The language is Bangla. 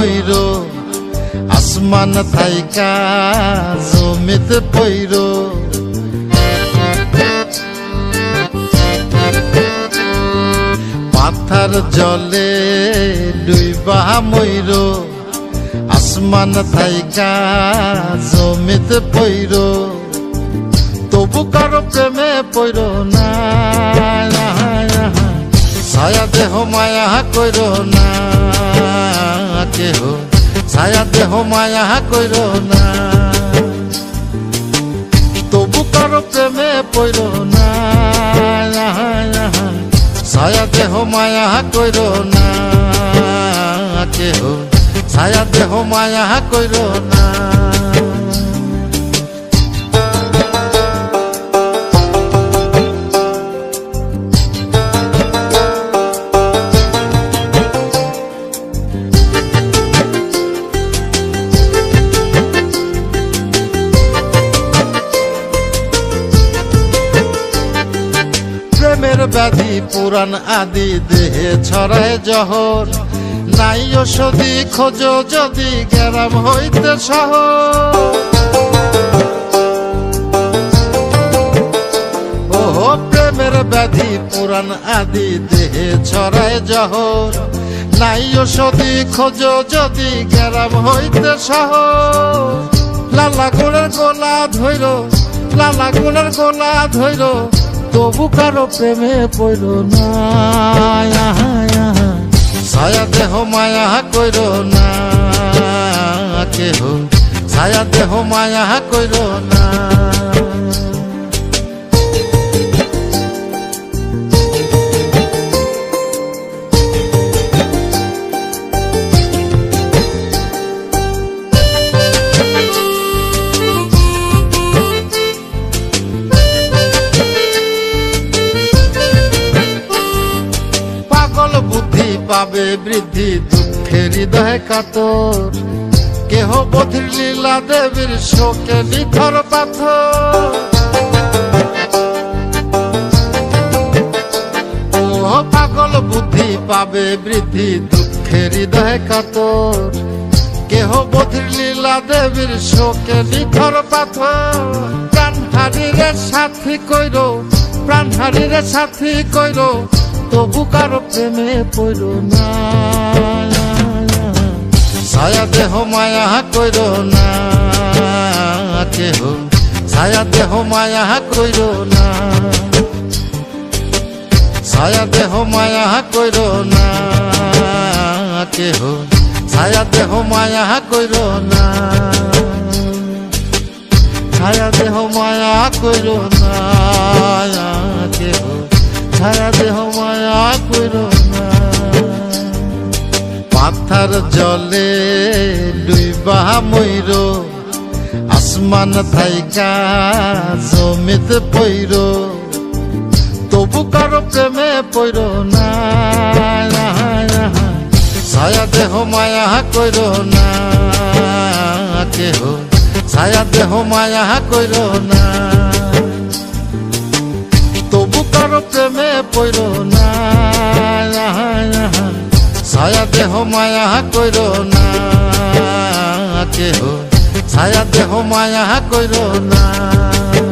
ময়ূর আসমান থাইকা জমিতে পইর পাথার জলে ডুইবা ময়ূর আসমান থাইকা জমিতে পইর তবু কারো প্রেমে পইর না ছায়া দেহ মায়া কইর না কেহ ছায়া দেহ মায়া কইর না তবু কারো প্রেমে পইর না ছায়া দেহ মায়া কইর না কেহ ছায়া দেহ মায়া কইর না প্রেমের ব্যাধি পুরাণ আদি দেহে ছড়ায় জহর নাই ওষুধি খোঁজো যদি গ্রাম হইতে শহর ওহো প্রেমের ব্যাধি পুরাণ আদি দেহে ছড়ায় জহর নাই ওষুধি খোঁজো যদি গ্রাম হইতে শহর লালা গুণের গোলা ধইর লালা গুণের গোলা ধইর তবু কারো প্রেমে পইর না ছায়া দেহ মায়া কইর না কেহ ছায়া দেহ মায়া কইর না পাবে বৃদ্ধি দুঃখের হৃদয় কাতর কেহ বধির লীলা দেবীর শোকে নিথর পাথর ও পাগল বুদ্ধি পাবে বৃদ্ধি দুঃখের হৃদয় কাতর কেহ বধির লীলা দেবীর শোকে নিথর পাথর প্রাণহারীরে সাথী কইর প্রাণহারীরে সাথী কইর তবু কারো প্রেমে পইর না ছায়া দেহ মায়া কইর না কেহ ছায়া দেহ মায়া কইর না ছায়া দেহ মায়া কইর না কেহ ছায়া দেহ মায়া কইর না ছায়া দেহ মায়া কইর না কেহ ছায়া দেহ মায়া কইর না পাথার জলে ডুইবা ময়ূর আসমান থাইকা জমিতে পইর তবু কারো প্রেমে পইর না ছায়া দেহ মায়া কইর না কেহ ছায়া দেহ মায়া কইর না তবু কারো প্রেমে পইর না ছায়া দেহ মায়া কইর না কেহ ছায়া দেহ মায়া কইর না।